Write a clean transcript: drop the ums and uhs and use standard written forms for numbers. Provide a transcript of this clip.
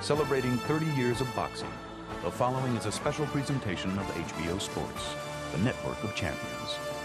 celebrating 30 years of boxing. The following is a special presentation of HBO Sports, the network of champions.